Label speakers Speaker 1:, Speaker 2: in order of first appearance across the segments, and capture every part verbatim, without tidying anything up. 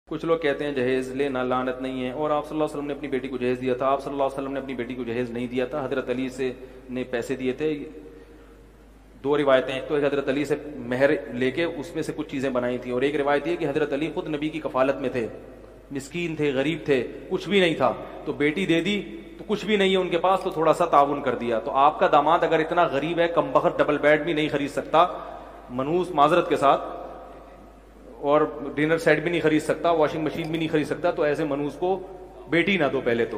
Speaker 1: कुछ लोग कहते हैं जहेज लेना लानत नहीं है, और आप सल्लल्लाहु अलैहि वसल्लम ने अपनी बेटी को जहेज दिया था। आप सल्लल्लाहु अलैहि वसल्लम ने अपनी बेटी को जहेज नहीं दिया था, हजरत अली से ने पैसे दिए थे। दो रिवायतें, एक तो हजरत अली से मेहर लेके उसमें से कुछ चीजें बनाई थी, और एक रिवायत ये कि हजरत अली खुद नबी की कफालत में थे, मिस्कीन थे, गरीब थे, कुछ भी नहीं था, तो बेटी दे दी तो कुछ भी नहीं है उनके पास, तो थोड़ा सा ताउन कर दिया। तो आपका दामाद अगर इतना गरीब है, कमबख्त डबल बेड भी नहीं खरीद सकता, मनूस माजरत के साथ, और डिनर सेट भी नहीं खरीद सकता, वॉशिंग मशीन भी नहीं खरीद सकता, तो ऐसे मनूस को बेटी ना दो पहले तो।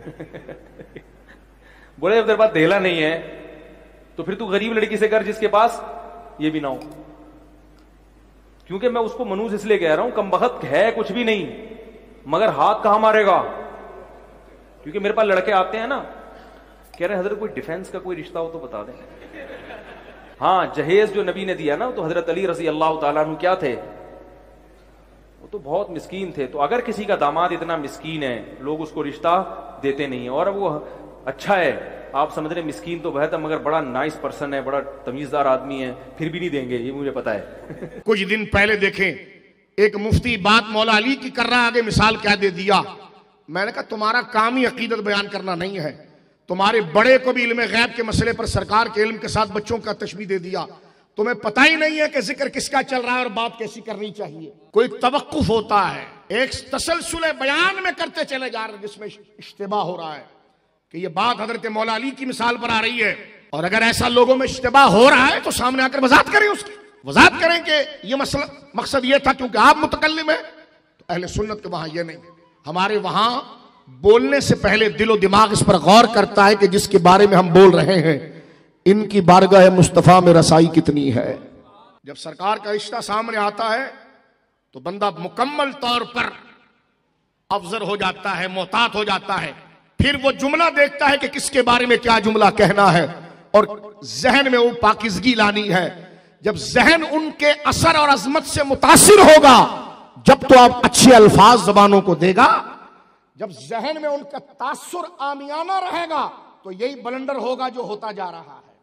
Speaker 1: बोले जब तेरे पास देला नहीं है तो फिर तू गरीब लड़की से कर जिसके पास ये भी ना हो। क्योंकि मैं उसको मनूस इसलिए कह रहा हूं, कमबख्त है कुछ भी नहीं, मगर हाथ कहां मारेगा। क्योंकि मेरे पास लड़के आते हैं ना, कह रहे हैं हजरत कोई डिफेंस का कोई रिश्ता हो तो बता दें। हाँ, जहेज जो नबी ने दिया ना, तो हजरत अली रजी अल्लाह तआला अन्हु क्या थे, वो तो बहुत मिस्कीन थे। तो अगर किसी का दामाद इतना मिस्कीन है, लोग उसको रिश्ता देते नहीं है, और वो अच्छा है, आप समझ रहे मिस्कीन तो बहुत है, मगर बड़ा नाइस पर्सन है, बड़ा तमीजदार आदमी है, फिर भी नहीं देंगे, ये मुझे पता है।
Speaker 2: कुछ दिन पहले देखें, एक मुफ्ती बात मौला अली की कर रहा, आगे मिसाल क्या दे दिया। मैंने कहा तुम्हारा काम ही अकीदत बयान करना नहीं है, तुम्हारे बड़े को भी इल्म गैब के मसले पर सरकार के इल्म के साथ बच्चों का तशबीह दे दिया। तुम्हें पता ही नहीं है कि जिक्र किसका चल रहा है और बात कैसी करनी चाहिए। कोई तवक्कुफ होता है, एक तसलसुल बयान में करते चले जा रहे जिसमें इश्तिबाह हो रहा है कि ये बात हजरत मौला अली की मिसाल पर आ रही है, और अगर ऐसा लोगों में इश्तिबाह हो रहा है तो सामने आकर वजाहत करें, उसकी वजाहत करें कि ये मसला मकसद ये था क्योंकि आप मुतकल्लिम है। तो अहले सुन्नत के वहां ये नहीं, हमारे वहां बोलने से पहले दिलो दिमाग इस पर गौर करता है कि जिसके बारे में हम बोल रहे हैं इनकी बारगाह मुस्तफा में रसाई कितनी है। जब सरकार का रिश्ता सामने आता है तो बंदा मुकम्मल तौर पर अफजर हो जाता है, मोहतात हो जाता है, फिर वो जुमला देखता है कि किसके बारे में क्या जुमला कहना है, और जहन में वो पाकिजगी लानी है। जब जहन उनके असर और अजमत से मुतासिर होगा, जब तो आप अच्छे अल्फाज जबानों को देगा, जब जहन में उनका तासुर आमियाना रहेगा तो यही बलंडर होगा जो होता जा रहा है।